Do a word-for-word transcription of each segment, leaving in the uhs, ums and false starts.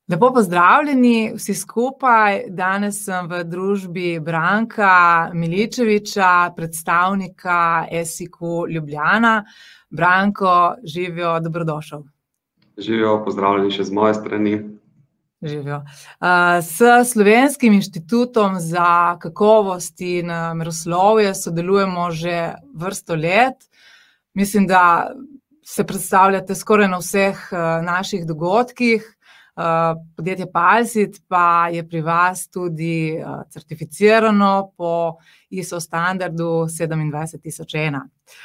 Lepo pozdravljeni vsi skupaj. Danes sem v družbi Branka Miličeviča, predstavnika Esiku Ljubljana. Branko, živjo, dobrodošel. Živjo, pozdravljeni še z moje strani. Živjo. S Slovenskim inštitutom za kakovost in meroslovje sodelujemo že vrsto let. Mislim, da se predstavljate skoraj na vseh naših dogodkih. Podjetje Palsit pa je pri vas tudi certificirano po I S O standardu sedemindvajset tisoč ena.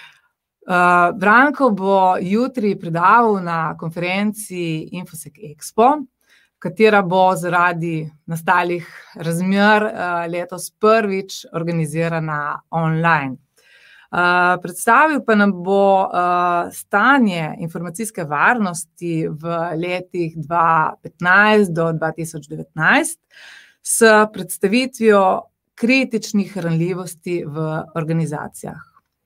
Branko bo jutri predaval na konferenci Infosec Expo, katera bo zaradi nastalih razmer letos prvič organizirana online. Predstavil pa nam bo stanje informacijske varnosti v letih dva tisoč petnajst do dva tisoč devetnajst s predstavitvijo kritičnih ranljivosti v organizacijah.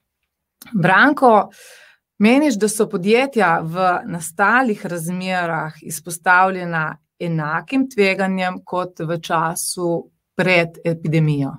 Branko, meniš, da so podjetja v nastalih razmerah izpostavljena enakim tveganjem kot v času pred epidemijo?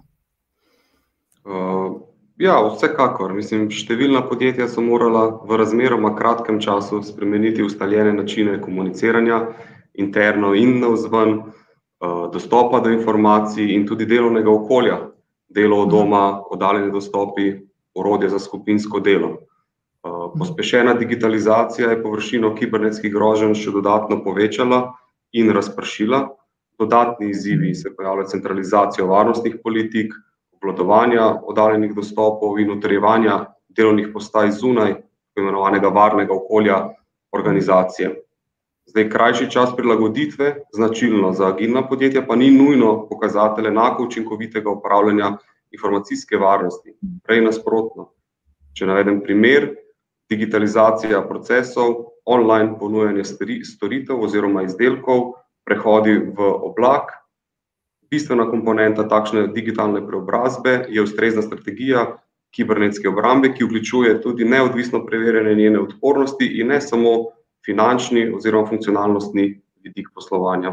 Uh... Ja, vsekakor. Mislim, številna podjetja so morala v razmeroma kratkem času spremeniti ustaljene načine komuniciranja, interno in navzven, dostopa do informacij in tudi delovnega okolja, delo od doma, oddaljeni dostopi, orodje za skupinsko delo. Pospešena digitalizacija je površino kibernetskih groženj še dodatno povečala in razpršila. Dodatni izzivi se pojavljajo centralizacijo varnostnih politik, obvladovanja oddaljenih dostopov in utrjevanja delovnih postaj zunaj tako imenovanega varnega okolja organizacije. Zdaj, krajši čas prilagoditve, značilno za agilna podjetja, pa ni nujno pokazatelj enako učinkovitega upravljanja informacijske varnosti. Prej nasprotno. Če navedem primer, digitalizacija procesov, online ponujanje storitev oziroma izdelkov, prehodi v oblak. Bistvena komponenta takšne digitalne preobrazbe je ustrezna strategija kibernetske obrambe, ki vključuje tudi neodvisno preverjanje njene odpornosti in ne samo finančni oziroma funkcionalnostni vidik poslovanja.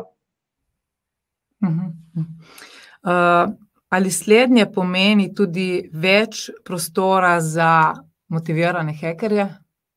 Ali slednje pomeni tudi več prostora za motivirane hekerje?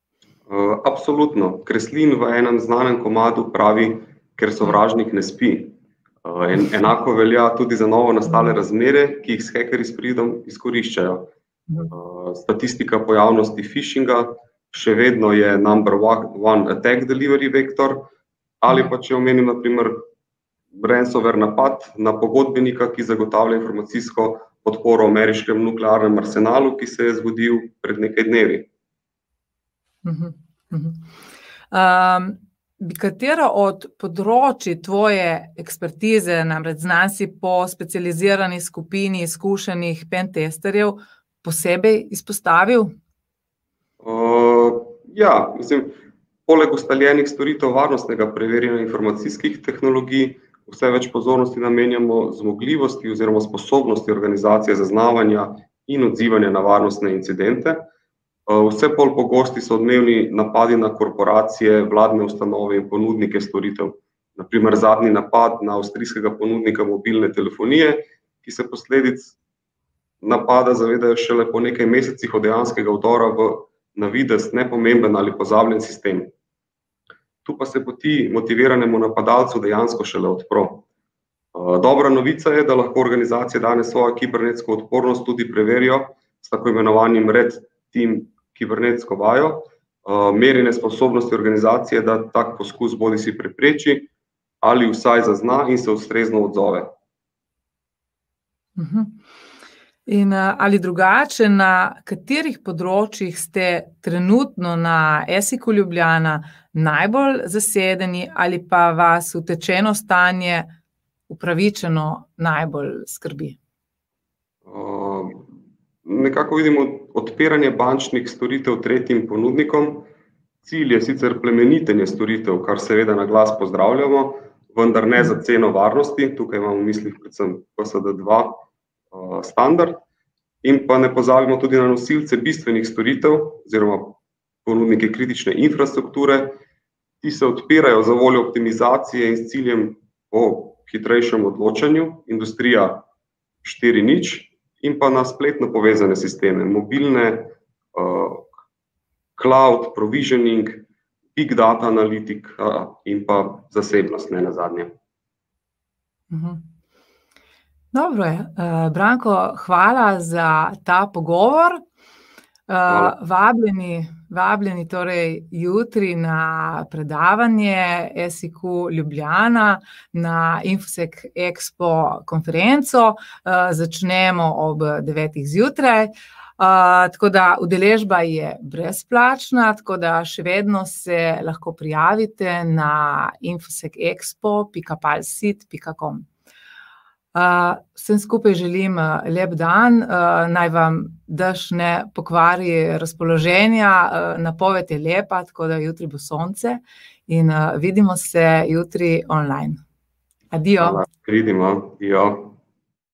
Absolutno. Kreslin v enem znanem komadu pravi, ker sovražnik ne spi. En, enako velja tudi za novo nastale razmere, ki jih s hekerji s pridom izkoriščajo. Statistika pojavnosti phishinga še vedno je number one attack delivery vektor, ali pa če omenim na primer ransomware napad na pogodbenika, ki zagotavlja informacijsko podporo ameriškemu nuklearnemu arsenalu, ki se je zgodil pred nekaj dnevi. Uh-huh. Uh-huh. Um... Katero od področij tvoje ekspertize, namreč znan si po specializirani skupini izkušenih pentesterjev, posebej izpostavil? Uh, ja, mislim, poleg ustaljenih storitev varnostnega preverjanja informacijskih tehnologij, vse več pozornosti namenjamo zmogljivosti oziroma sposobnosti organizacije zaznavanja in odzivanja na varnostne incidente. Vse bolj pogosti so odmevni napadi na korporacije, vladne ustanove in ponudnike storitev. Na primer, zadnji napad na avstrijskega ponudnika mobilne telefonije, ki se posledic napada zavedajo šele po nekaj mesecih od dejanskega vdora v na videz nepomemben ali pozabljen sistem. Tu pa se poti motiviranemu napadalcu dejansko šele odpro. Dobra novica je, da lahko organizacije danes svojo kibernetsko odpornost tudi preverijo s tako imenovanim red team kibernetsko vajo, merjene sposobnosti organizacije, da tak poskus bodi si prepreči ali vsaj zazna in se ustrezno odzove. Uh-huh. In ali drugače, na katerih področjih ste trenutno na Esiku Ljubljana najbolj zasedeni ali pa vas utečeno stanje upravičeno najbolj skrbi? Uh, nekako vidimo odpiranje bančnih storitev tretjim ponudnikom. Cilj je sicer plemenitenje storitev, kar seveda na glas pozdravljamo, vendar ne za ceno varnosti, tukaj imamo v mislih predvsem P S D dva uh, standard, in pa ne pozabimo tudi na nosilce bistvenih storitev oziroma ponudnike kritične infrastrukture, ti se odpirajo za voljo optimizacije in s ciljem po hitrejšem odločanju, industrija štiri nič in pa na spletno povezane sisteme, mobilne, uh, cloud, provisioning, big data analitika in pa zasebnost, ne nazadnje. Mhm. Dobro je. Uh, Branko, hvala za ta pogovor. Uh, vabljeni, vabljeni torej jutri na predavanje S I Q Ljubljana na Infosec Expo konferenco. Uh, začnemo ob devetih zjutraj. Uh, tako da udeležba je brezplačna, tako da še vedno se lahko prijavite na infosec expo pika palsit pika com. Uh, vsem skupaj želim uh, lep dan, uh, naj vam dež ne pokvari razpoloženja, uh, napoved je lepa, tako da jutri bo sonce in uh, vidimo se jutri online. Adijo. Hvala, vidimo, adijo.